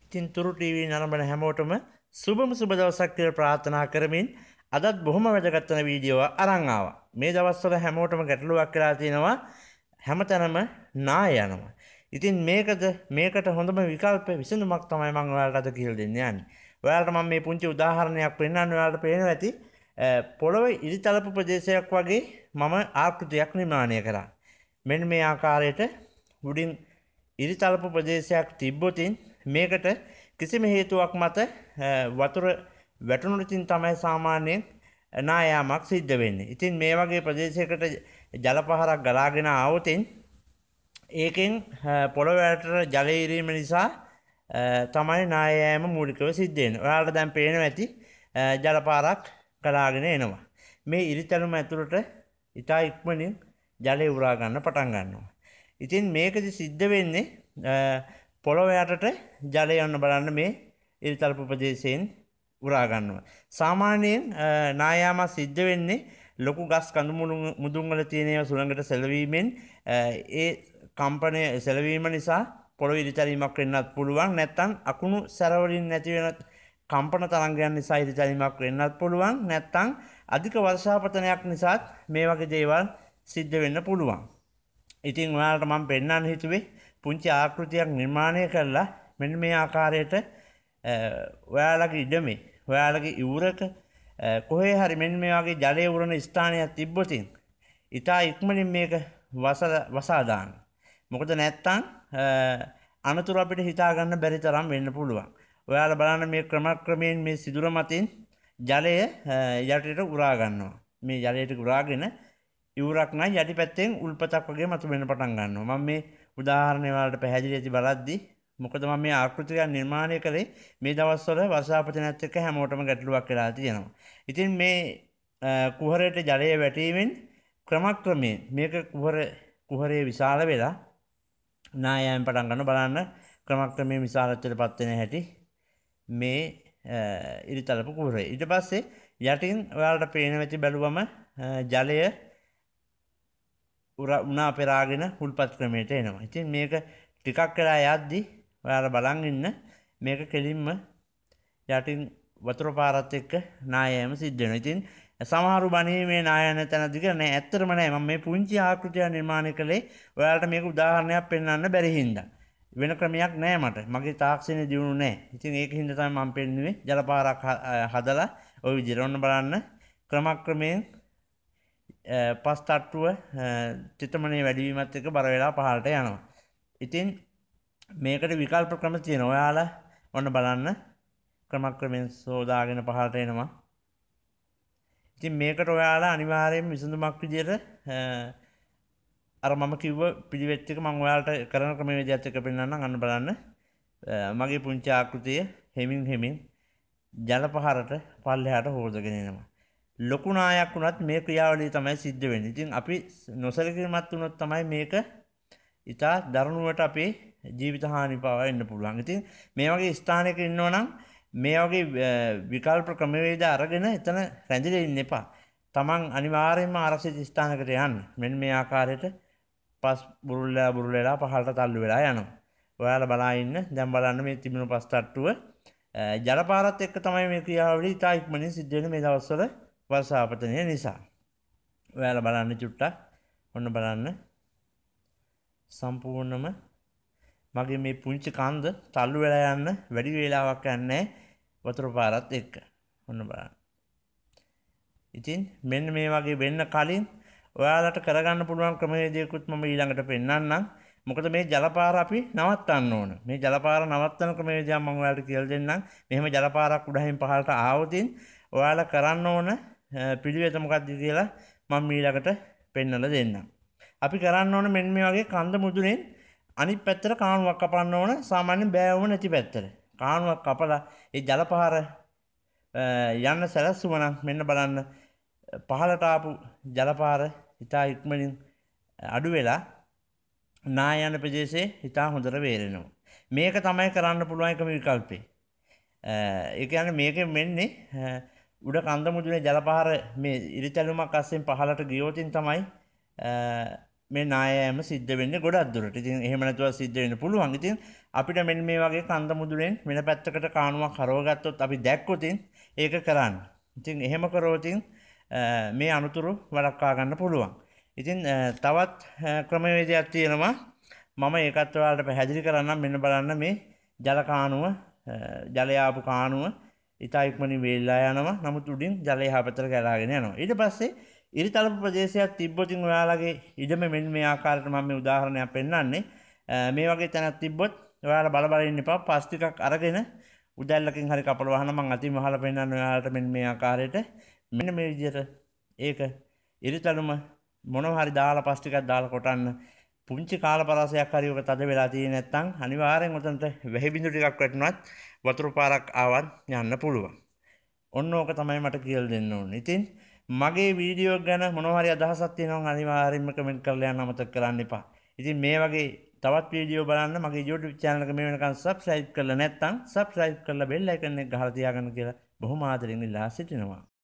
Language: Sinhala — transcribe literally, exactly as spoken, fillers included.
ඉතින් තුරු ටීවී නරඹන හැමෝටම සුබම සුබ දවසක් කියලා ප්‍රාර්ථනා කරමින් අදත් බොහොම වැදගත් වෙන වීඩියෝ අරන් ආවා. මේ දවස්වල හැමෝටම ගැටලුවක් වෙලා තියෙනවා. හැමතැනම නාය යනවා. ඉතින් මේකද මේකට හොඳම විකල්ප විසඳුමක් තමයි මම ඔයාලට අද කියලා දෙන්න යන්නේ. ඔයාලට මම මේ පුංචි උදාහරණයක් පෙන්නන්න ඔයාලට පේනවා ඇති. පොළොවේ ඉරිතලපු ප්‍රදේශයක් වගේ මම ආකෘතියක් නිර්මාණය කරා. මෙන්න මේ ආකාරයට උඩින් ඉරිතලපු ප්‍රදේශයක් තිබ්බොතින් මේකට කිසිම හේතුවක් මත වතුර වැටුණොතින් තමයි සාමාන්‍යයෙන් නායාමක් සිද්ධ වෙන්නේ. ඉතින් මේ වගේ ප්‍රදේශයකට ජල පහරක් ගලාගෙන ආවොතින් ඒකෙන් පොළොවට ජලය ඉරීම නිසා තමයි නායෑම මූලිකව සිද්ධ වෙන්නේ. ඔයාලට දැන් පේනවා ඇති ජල පාරක් ගලාගෙන එනවා. මේ ඉරිතලුම ඇතුළට ඉතා ඉක්මනින් ජලය උරා ගන්න පටන් ගන්නවා. ඉතින් මේකදි සිද්ධ වෙන්නේ පොළොව යටට ජලය යන්න බලන්න මේ ඉරිතලපු ප්‍රදේශයෙන් උරා ගන්නවා. සාමාන්‍යයෙන් නායාම සිද්ධ වෙන්නේ ලොකු ගස් කඳු මුදුන් වල තියෙන ඒවා සුළඟට සැලවීමෙන් ඒ කම්පනය සැලවීම නිසා පොළොව ඉරිතලීමක් වෙන්නත් පුළුවන්. නැත්නම් අකුණු සැර වලින් නැති වෙන කම්පන තරංගයන් නිසා ඉරිතලීමක් වෙන්නත් පුළුවන්. නැත්නම් අධික වර්ෂාපතනයක් නිසාත් මේ වගේ දේවල් සිද්ධ වෙන්න පුළුවන්. ඉතින් ඔයාලට මම පෙන්නන්න හිතුවේ පුංචි ආකෘතියක් නිර්මාණය කරලා මෙන්න මේ ආකාරයට ඔයාලගේ ඉඩමේ ඔයාලගේ ඉවුරක කොහේ හරි මෙන්න මේ වගේ ජලය උරන ස්ථානයක් තිබ්බොතින් ඉතා ඉක්මනින් මේක වසා දාන්න. මොකද නැත්තම් අනතුරු අපිට හිතා ගන්න බැරි තරම් වෙන්න පුළුවන්. ඔයාලා බලන්න මේ ක්‍රමක්‍රමයෙන් මේ සිදුර මතින් ජලය යටට උරා ගන්නවා. මේ ජලයට උරාගෙන ඉවුරක් නම් යටිපැත්තෙන් උල්පතක් වගේ මතුවෙන්න පටන් ගන්නවා. මම මේ උදාහරණය වලට පැහැදිලි ඇති බලද්දී මොකද මම මේ ආකෘතියක් නිර්මාණය කළේ මේ දවස්වල වර්ෂාපතනයත් එක්ක හැමෝටම ගැටලුවක් වෙලා තියෙනවා. ඉතින් මේ කුහරයට ජලය වැටීමෙන් ක්‍රමක්‍රමයෙන් මේක කුහර කුහරයේ විශාල වෙලා නායයන් පටන් ගන්න බලන්න ක්‍රමක්‍රමයෙන් විශාලත්වයටපත් වෙන හැටි මේ ඉරිතලපු කුහරය. ඊට පස්සේ යටින් ඔයාලට පේන වෙති බැලුවම ජලය උනා පෙරාගෙන උල්පත් ක්‍රමයට එනවා. ඉතින් මේක ටිකක් වෙලා යද්දි ඔයාලා බලන් ඉන්න මේක කෙලින්ම යටින් වතුර පාරත් එක්ක නායෑම සිද්ධ වෙනවා. ඉතින් සමහරු බණේ මේ නායන තැන දිග නෑ. ඇත්තටම නෑ. මම මේ පුංචි ආකෘතියක් නිර්මාණය කළේ ඔයාලට මේක උදාහරණයක් පෙන්වන්න බැරි හින්දා. වෙන ක්‍රමයක් නෑ මට. මගේ තාක්ෂණය දියුණු නෑ. ඉතින් ඒක හින්දා තමයි මම පෙන්නුවේ ජල පාරක් හදලා ওই විදිහට ඔන්න බලන්න ක්‍රමක්‍රමයෙන් පස් තට්ටුව චිතමනේ වැඩිවීමත් එක්ක බර වෙලා පහළට යනවා. ඉතින් මේකට විකල්ප ක්‍රම තියෙනවා. ඔයාලා ඔන්න බලන්න ක්‍රමක්‍රමයෙන් සෝදාගෙන පහළට එනවා. ඉතින් මේකට ඔයාලා අනිවාර්යයෙන්ම විසඳුමක් විදියට අර මම කිව්ව පිළිවෙත් එක මම ඔයාලට කරන ක්‍රමවේදයත් එක්ක පෙන්නන්නම්. අන්න බලන්න මගේ පුංචි ආකෘතිය හෙමින් හෙමින් ජල පහරට පල්ලෙහාට හොදගෙන එනවා. ලොකු නායක් වුණත් මේ ක්‍රියාවලිය තමයි සිද්ධ වෙන්නේ. ඉතින් අපි නොසලකිලිමත් වුණොත් තමයි මේක ඉතා දරුණුවට අපේ ජීවිත හානි පාවා එන්න පුළුවන්. ඉතින් මේ වගේ ස්ථානයක ඉන්නවා නම් මේ වගේ විකල්ප ක්‍රමවේද අරගෙන එතන රැඳිලා ඉන්න එපා. Taman අනිවාර්යයෙන්ම ආරක්ෂිත ස්ථානයකට යන්න. මෙන්න මේ ආකාරයට පස් බුරුල්ලා බුරුල්ලා පහළට තල්ලු වෙලා යනවා. ඔයාලා බලා ඉන්න. දැන් බලන්න මේ තිබුණු පස් තට්ටුව ජලපාරත් එක්ක තමයි මේ ක්‍රියාවලිය ඉතා ඉක්මනින් සිද්ධ වෙන්නේ මේ දවස්වල වර්ෂාපතනය නිසා. ඔයාලා බලන්න චුට්ටක්. ඔන්න බලන්න සම්පූර්ණම මගේ මේ පුංචි කන්ද තල්ලු වෙලා යන්න වැඩි වේලාවක් යන්නේ වතුර පාරත් එක්ක. ඔන්න බලන්න. ඉතින් මෙන්න මේ වගේ වෙන්න කලින් ඔයාලට කරගන්න පුළුවන් ක්‍රමවේදයකුත් මම ඊළඟට පෙන්නන්නම්. මොකද මේ ජලපාර අපි නවත්තන්න ඕන. මේ ජලපාර නවත්තන ක්‍රමවේදයක් මම ඔයාලට කියලා දෙන්නම්. මෙහෙම ජලපාරක් උඩහින් පහළට ආවොතින් ඔයාලා කරන්න ඕන පිළිවෙත මොකක්ද කියලා මම ඊළඟට පෙන්නලා දෙන්නම්. අපි කරන්න ඕන මෙන්න මේ වගේ කන්ද මුදුනේ අනිත් පැත්තට කාණුවක් කපන්න ඕන. සාමාන්‍යයෙන් බෑවුම නැති පැත්තට. කාණුවක් කපලා ඒ ජලපහර යන්න සැලසුම නම් මෙන්න බලන්න පහළට ආපු ජලපාර ඉතා ඉක්මනින් අඩු වෙලා නායන ප්‍රදේශයේ ඉතා හොඳට වේරෙනවා. මේක තමයි කරන්න පුළුවන් එකම විකල්පේ. ඒ කියන්නේ මේකෙන් වෙන්නේ උඩ කන්ද මුදුනේ ජලපහර මේ ඉරිතැලුමක් අස්සෙන් පහළට ගියොතින් තමයි මේ නායෑම සිද්ධ වෙන්නේ ගොඩක් දුරට. ඉතින් එහෙම නැතුව සිද්ධ වෙන්න පුළුවන්. ඉතින් අපිට මෙන්න මේ වගේ කන්ද මුදුරෙන් වෙන පැත්තකට කාණුවක් හරවගත්තොත් අපි දැක්කොත් ඒක කරන්න. ඉතින් එහෙම කරොතින් මේ අනුතුරු වළක්වා ගන්න පුළුවන්. ඉතින් තවත් ක්‍රමවේදයක් තියෙනවා. මම ඒකත් ඔයාලට පැහැදිලි කරන්නම්. මෙන්න බලන්න මේ ජල කාණුව ජලය ආපු කාණුව ඉතා ඉක්මනින් වේලලා යනවා. නමුත් උඩින් ජලය යහපතට ගලාගෙන යනවා. ඊට පස්සේ ඉරිතලපු ප්‍රදේශයක් තිබ්බොත් ඔයාලගේ ඉඩම මෙන්න මේ ආකාරයට මම මේ උදාහරණයක් පෙන්නන්නේ. මේ වගේ තැනක් තිබ්බොත් ඔයාලා බල බල ඉන්න එපා. පස් ටිකක් අරගෙන උදැල්ලකින් හරි කපල වහන මම අතින් වහලා පෙන්නන්න ඔයාලට මෙන්න මේ ආකාරයට මෙන්න මේ විදිහට ඒක ඉරිතලුම මොනවා හරි දාලා පස් ටිකක් දාලා කොටන්න. පුංචි කාලපරාසයක් හරි ඔක තද වෙලා තියෙන්නේ නැත්නම් අනිවාර්යෙන් උතනට වැහි බිඳු ටිකක් වැටුණත් වතුර පාරක් ආවත් යන්න පුළුවන්. ඔන්න ඕක තමයි මට කියලා දෙන්න ඕනේ. ඉතින් මගේ වීඩියෝ ගැන මොනවා හරි අදහසක් තියෙනවා අනිවාර්යෙන්ම කමෙන්ට් කරලා යන්න අමතක කරන්න එපා. ඉතින් මේ වගේ තවත් වීඩියෝ බලන්න මගේ YouTube channel එක මේ වෙනකන් subscribe කරලා නැත්නම් subscribe කරලා bell icon එක ගහලා තියාගන්න කියලා බොහොම ආදරෙන් ඉල්ලා සිටිනවා.